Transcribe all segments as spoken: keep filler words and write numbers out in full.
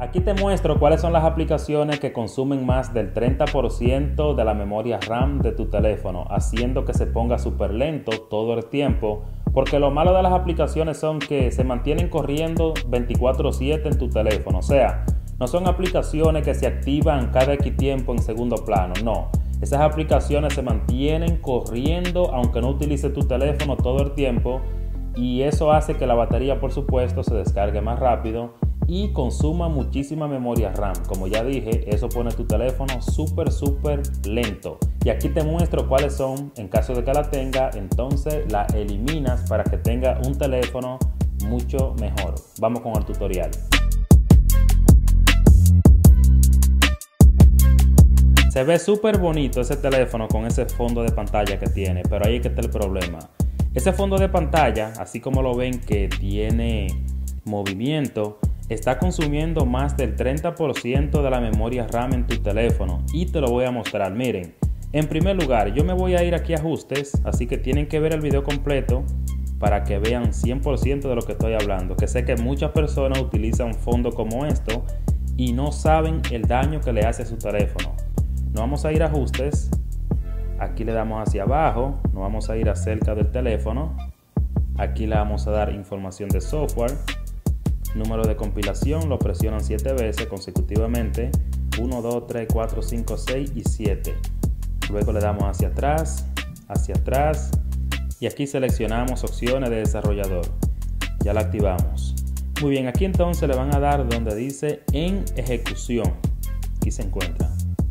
Aquí te muestro cuáles son las aplicaciones que consumen más del treinta por ciento de la memoria RAM de tu teléfono, haciendo que se ponga súper lento todo el tiempo, porque lo malo de las aplicaciones son que se mantienen corriendo veinticuatro siete en tu teléfono, o sea, no son aplicaciones que se activan cada X tiempo en segundo plano, no. Esas aplicaciones se mantienen corriendo aunque no utilices tu teléfono todo el tiempo, y eso hace que la batería, por supuesto, se descargue más rápido y consuma muchísima memoria RAM. Como ya dije, eso pone tu teléfono súper súper lento. Y aquí te muestro cuáles son. En caso de que la tenga, entonces la eliminas para que tenga un teléfono mucho mejor. Vamos con el tutorial. Se ve súper bonito ese teléfono con ese fondo de pantalla que tiene, pero ahí es que está el problema. Ese fondo de pantalla, así como lo ven que tiene movimiento, está consumiendo más del treinta por ciento de la memoria RAM en tu teléfono, y te lo voy a mostrar. Miren, en primer lugar, yo me voy a ir aquí a ajustes, así que tienen que ver el video completo para que vean cien por ciento de lo que estoy hablando, que sé que muchas personas utilizan un fondo como esto y no saben el daño que le hace a su teléfono. Nos vamos a ir a ajustes, aquí le damos hacia abajo, nos vamos a ir acerca del teléfono, aquí le vamos a dar información de software, número de compilación, lo presionan siete veces consecutivamente, uno, dos, tres, cuatro, cinco, seis y siete. Luego le damos hacia atrás, hacia atrás y aquí seleccionamos opciones de desarrollador, ya la activamos. Muy bien, aquí entonces le van a dar donde dice en ejecución, aquí se encuentra.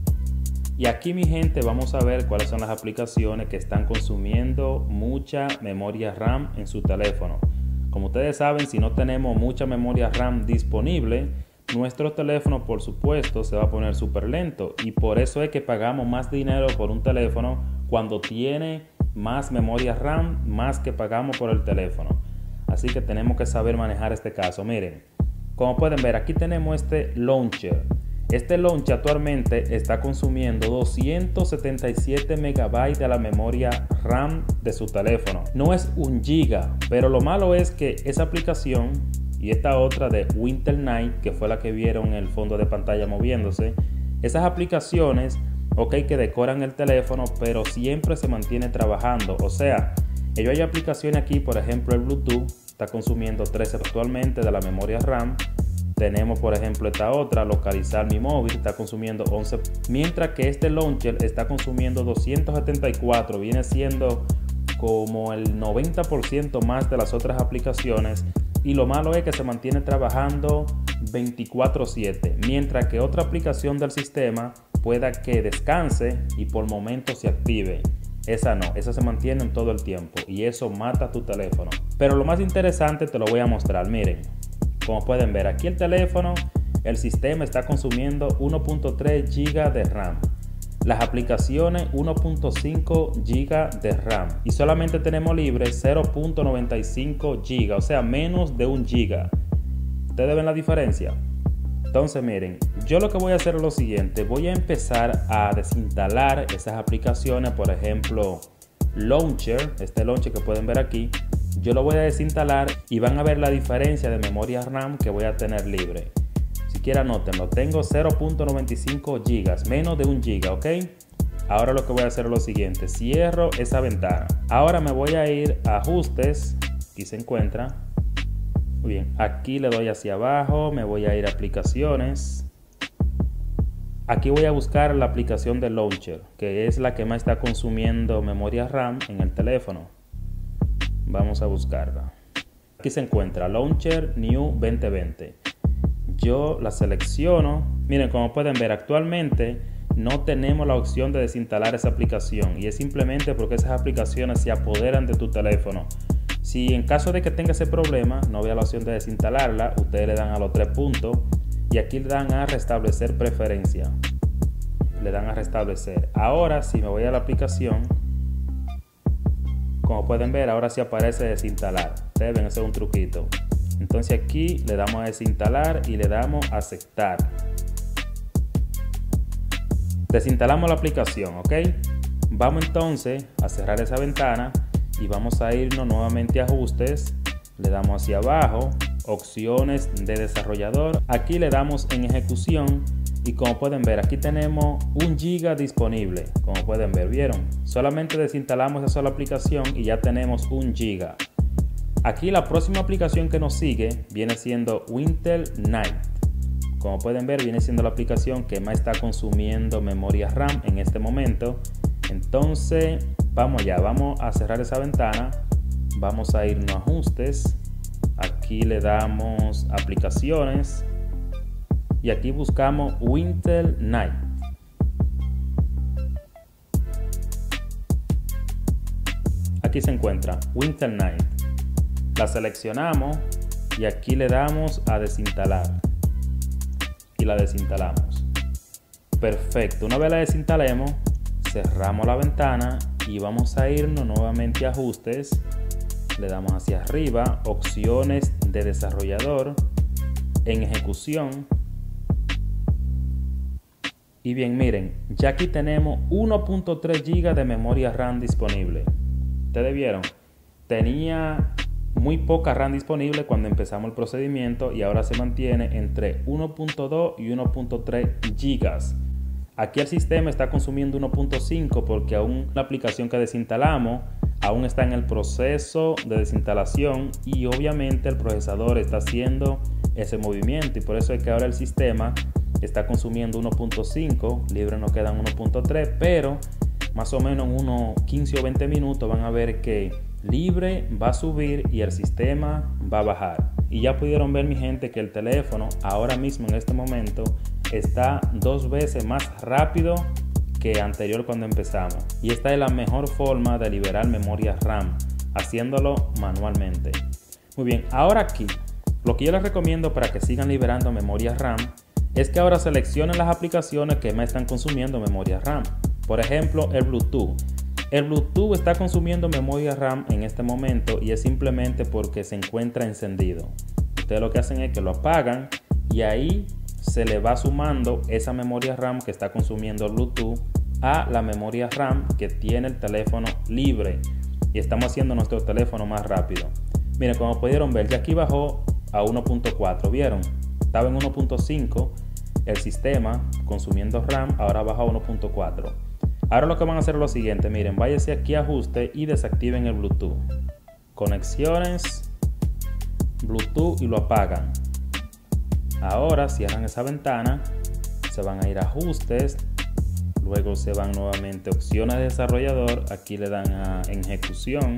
Y aquí, mi gente, vamos a ver cuáles son las aplicaciones que están consumiendo mucha memoria RAM en su teléfono. Como ustedes saben, si no tenemos mucha memoria RAM disponible, nuestro teléfono, por supuesto, se va a poner súper lento. Y por eso es que pagamos más dinero por un teléfono cuando tiene más memoria RAM, más que pagamos por el teléfono. Así que tenemos que saber manejar este caso. Miren, como pueden ver, aquí tenemos este launcher. Este launcher actualmente está consumiendo doscientos setenta y siete megabytes de la memoria RAM de su teléfono. No es un giga, pero lo malo es que esa aplicación y esta otra de Winter Night, que fue la que vieron en el fondo de pantalla moviéndose, esas aplicaciones, ok, que decoran el teléfono, pero siempre se mantiene trabajando. O sea, ellos hay aplicaciones aquí, por ejemplo el Bluetooth, está consumiendo trece actualmente de la memoria RAM. Tenemos, por ejemplo, esta otra, localizar mi móvil, está consumiendo once, mientras que este launcher está consumiendo doscientos setenta y cuatro, viene siendo como el noventa por ciento más de las otras aplicaciones. Y lo malo es que se mantiene trabajando veinticuatro siete, mientras que otra aplicación del sistema pueda que descanse y por momentos se active. Esa no, esa se mantiene en todo el tiempo y eso mata tu teléfono. Pero lo más interesante te lo voy a mostrar, miren. Como pueden ver, aquí el teléfono, el sistema está consumiendo uno punto tres gigas de RAM. Las aplicaciones uno punto cinco gigas de RAM. Y solamente tenemos libre cero punto noventa y cinco gigas, o sea, menos de un giga. ¿Ustedes ven la diferencia? Entonces miren, yo lo que voy a hacer es lo siguiente. Voy a empezar a desinstalar esas aplicaciones, por ejemplo, Launcher, este Launcher que pueden ver aquí. Yo lo voy a desinstalar y van a ver la diferencia de memoria RAM que voy a tener libre. Si quieren anótenlo, tengo cero punto noventa y cinco gigas, menos de un giga, ¿ok? Ahora lo que voy a hacer es lo siguiente, cierro esa ventana. Ahora me voy a ir a ajustes, aquí se encuentra. Muy bien, aquí le doy hacia abajo, me voy a ir a aplicaciones. Aquí voy a buscar la aplicación de Launcher, que es la que más está consumiendo memoria RAM en el teléfono. Vamos a buscarla. Aquí se encuentra Launcher New veinte veinte. Yo la selecciono. Miren, como pueden ver, actualmente no tenemos la opción de desinstalar esa aplicación y es simplemente porque esas aplicaciones se apoderan de tu teléfono. Si en caso de que tenga ese problema no vea la opción de desinstalarla, ustedes le dan a los tres puntos y aquí le dan a restablecer preferencia. Le dan a restablecer. Ahora, si me voy a la aplicación, como pueden ver, ahora sí aparece desinstalar. Ustedes ven, ese es un truquito. Entonces aquí le damos a desinstalar y le damos a aceptar. Desinstalamos la aplicación, ¿ok? Vamos entonces a cerrar esa ventana y vamos a irnos nuevamente a ajustes. Le damos hacia abajo, opciones de desarrollador. Aquí le damos en ejecución y como pueden ver aquí tenemos un giga disponible. Como pueden ver, ¿vieron? Solamente desinstalamos esa sola aplicación y ya tenemos un giga. Aquí la próxima aplicación que nos sigue viene siendo Wintel Night. Como pueden ver, viene siendo la aplicación que más está consumiendo memoria RAM en este momento. Entonces vamos allá, vamos a cerrar esa ventana, vamos a irnos a ajustes, aquí le damos aplicaciones y aquí buscamos Wintel Night. Aquí se encuentra Wintel Night, la seleccionamos y aquí le damos a desinstalar y la desinstalamos. Perfecto, una vez la desinstalemos cerramos la ventana y vamos a irnos nuevamente a ajustes, le damos hacia arriba, opciones de desarrollador, en ejecución. Y bien, miren, ya aquí tenemos uno punto tres gigas de memoria RAM disponible. Ustedes vieron, tenía muy poca RAM disponible cuando empezamos el procedimiento y ahora se mantiene entre uno punto dos y uno punto tres gigas. Aquí el sistema está consumiendo uno punto cinco porque aún la aplicación que desinstalamos aún está en el proceso de desinstalación y obviamente el procesador está haciendo ese movimiento y por eso es que ahora el sistema está consumiendo uno punto cinco, libre nos quedan uno punto tres, pero más o menos en unos quince o veinte minutos van a ver que libre va a subir y el sistema va a bajar. Y ya pudieron ver, mi gente, que el teléfono ahora mismo en este momento está dos veces más rápido que anterior cuando empezamos. Y esta es la mejor forma de liberar memoria RAM, haciéndolo manualmente. Muy bien, ahora aquí, lo que yo les recomiendo para que sigan liberando memoria RAM es que ahora seleccionen las aplicaciones que más están consumiendo memoria RAM. Por ejemplo, el Bluetooth. El Bluetooth está consumiendo memoria RAM en este momento y es simplemente porque se encuentra encendido. Ustedes lo que hacen es que lo apagan y ahí se le va sumando esa memoria RAM que está consumiendo el Bluetooth a la memoria RAM que tiene el teléfono libre y estamos haciendo nuestro teléfono más rápido. Miren, como pudieron ver, ya aquí bajó a uno punto cuatro, ¿vieron? Estaba en uno punto cinco el sistema consumiendo RAM, ahora baja a uno punto cuatro. Ahora lo que van a hacer es lo siguiente, miren, váyanse aquí a ajuste y desactiven el Bluetooth. Conexiones, Bluetooth y lo apagan. Ahora cierran esa ventana, se van a ir a ajustes, luego se van nuevamente a opciones de desarrollador, aquí le dan a en ejecución.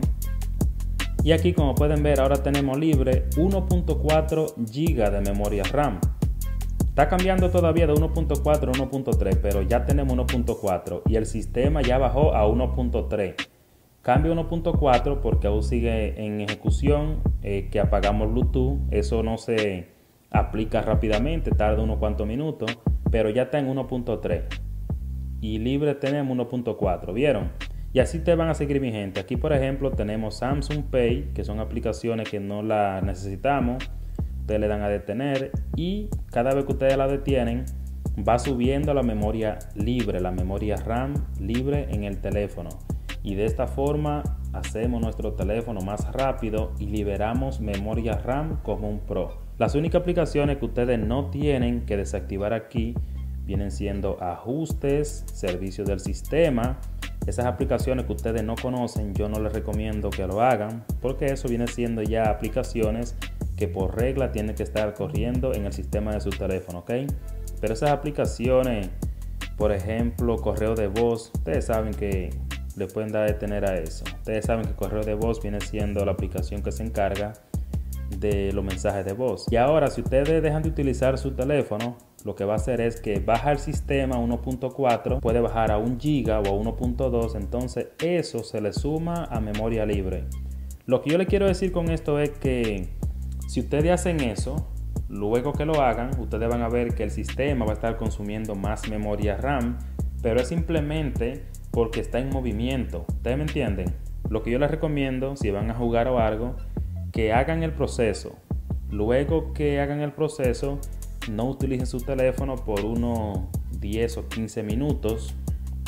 Y aquí, como pueden ver, ahora tenemos libre uno punto cuatro gigas de memoria RAM. Está cambiando todavía de uno punto cuatro a uno punto tres, pero ya tenemos uno punto cuatro y el sistema ya bajó a uno punto tres. Cambio uno punto cuatro porque aún sigue en ejecución, eh, que apagamos Bluetooth. Eso no se aplica rápidamente, tarda unos cuantos minutos, pero ya está en uno punto tres. Y libre tenemos uno punto cuatro, ¿vieron? Y así te van a seguir, mi gente. Aquí, por ejemplo, tenemos Samsung Pay, que son aplicaciones que no las necesitamos. Ustedes le dan a detener y cada vez que ustedes la detienen va subiendo la memoria libre, la memoria RAM libre en el teléfono. Y de esta forma hacemos nuestro teléfono más rápido y liberamos memoria RAM como un pro. Las únicas aplicaciones que ustedes no tienen que desactivar aquí vienen siendo ajustes, servicios del sistema. Esas aplicaciones que ustedes no conocen, yo no les recomiendo que lo hagan porque eso viene siendo ya aplicaciones que por regla tienen que estar corriendo en el sistema de su teléfono, ¿ok? Pero esas aplicaciones, por ejemplo, correo de voz, ustedes saben que le pueden dar a detener a eso. Ustedes saben que correo de voz viene siendo la aplicación que se encarga de los mensajes de voz. Y ahora, si ustedes dejan de utilizar su teléfono, lo que va a hacer es que baja el sistema a uno punto cuatro, puede bajar a un giga o a uno punto dos, entonces eso se le suma a memoria libre. Lo que yo le quiero decir con esto es que si ustedes hacen eso, luego que lo hagan, ustedes van a ver que el sistema va a estar consumiendo más memoria RAM, pero es simplemente porque está en movimiento. ¿Ustedes me entienden? Lo que yo les recomiendo, si van a jugar o algo, que hagan el proceso. Luego que hagan el proceso, no utilicen su teléfono por unos diez o quince minutos.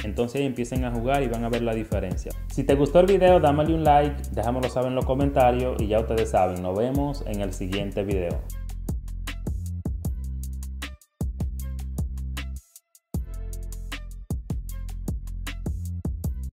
Entonces ahí empiecen a jugar y van a ver la diferencia. Si te gustó el video, dámele un like, déjamelo saber en los comentarios y ya ustedes saben, nos vemos en el siguiente video.